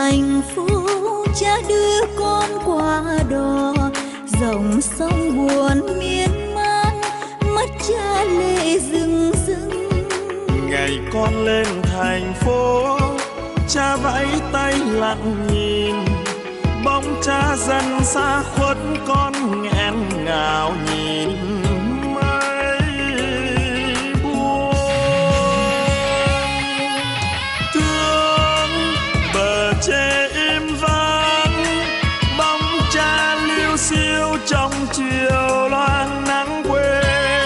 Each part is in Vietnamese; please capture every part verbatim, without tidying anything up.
thành phố, cha đưa con qua đò dòng sông buồn miên man, mắt cha lệ rưng rưng. Ngày con lên thành phố, cha vẫy tay lặng nhìn, bóng cha dần xa khuất, con nghẹn ngào nhìn mây buông. Thương bờ tre im vắng, bóng cha liêu xiêu trong chiều loang nắng quê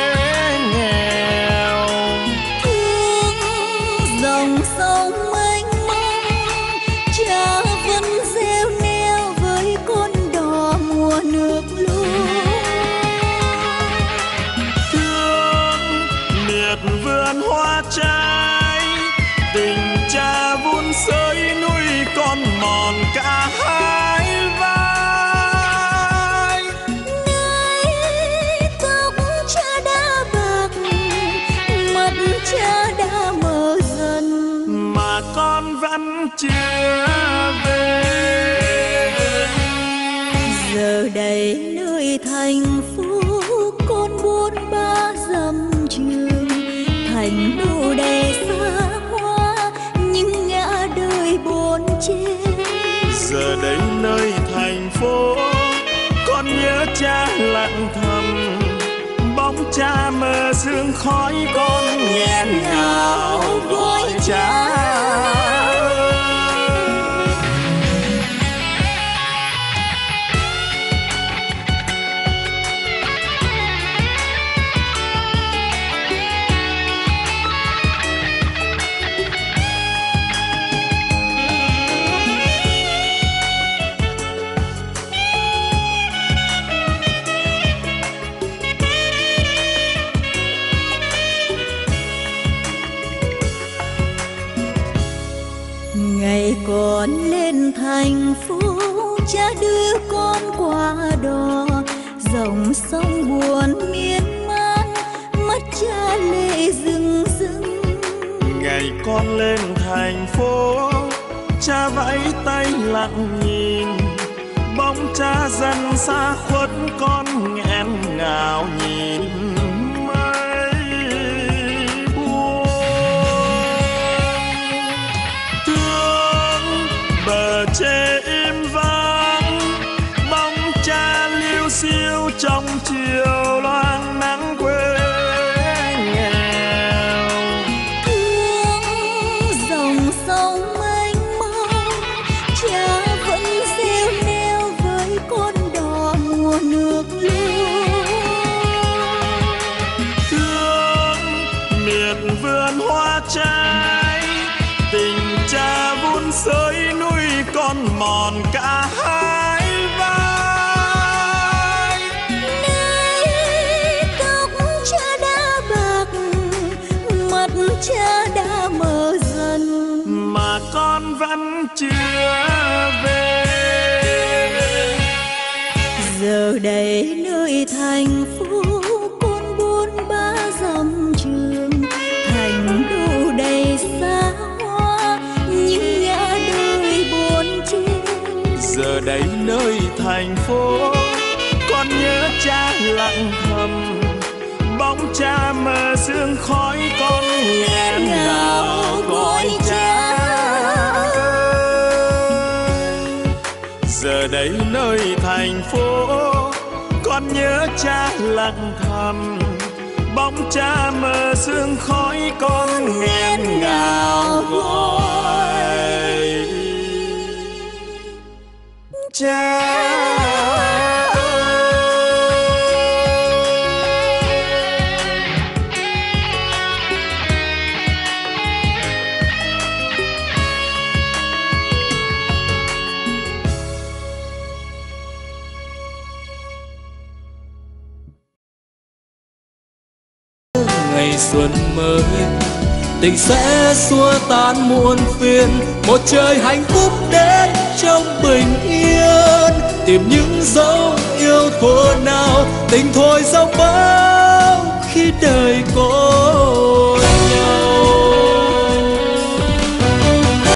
nghèo. Thương dòng sông mênh mông, cha vẫn reo neo với con đò mùa nước lũ. Thương miệt vườn hoa trái, tình cha vun sới nuôi con mòn cả hai vai. Nay tóc cha đã bạc, mắt cha đã mờ dần, Mà con vẫn chưa về. giờ đây nơi thành phố con buôn ba dặm trường, thành đô đầy xa hoa nhưng ngã đời bốn trên. Giờ đây nơi thành phố, con nhớ cha lặng thầm, bóng cha mờ sương khói, con nghẹn ngào gọi cha. Ngày con lên thành phố, cha đưa con qua đò dòng sông buồn miên man, mắt cha lệ rưng rưng. Ngày con lên thành phố, cha vẫy tay lặng nhìn, bóng cha dần xa khuất, con nghẹn ngào nhìn mây buông. Thương bờ tre im vắng, bóng cha liêu xiêu trong chiều loang nắng quê nghèo. Thương dòng sông mênh mông, cha vẫn reo neo với con đò mùa nước lũ. Thương miệt vườn hoa trái, tình cha vun sới nuôi con mòn cả hai vai. Nay tóc cha đã bạc, mắt cha đã mờ dần, Mà con vẫn chưa về. giờ đây nơi thành phố con buôn ba dặm trường, thành đô đầy xa hoa nhưng ngã đời bốn trên. Giờ đây nơi thành phố, con nhớ cha lặng thầm, bóng cha mờ sương khói, con nghẹn ngào gọi cha. Giờ đây nơi thành phố, con nhớ cha lặng thầm, bóng cha mờ sương khói, con nghẹn ngào gọi cha. Ngày xuân mới, tình sẽ xua tan muôn phiền, một trời hạnh phúc đến trong bình yên. Tìm những dấu yêu thuở nào, tình thôi dòng bão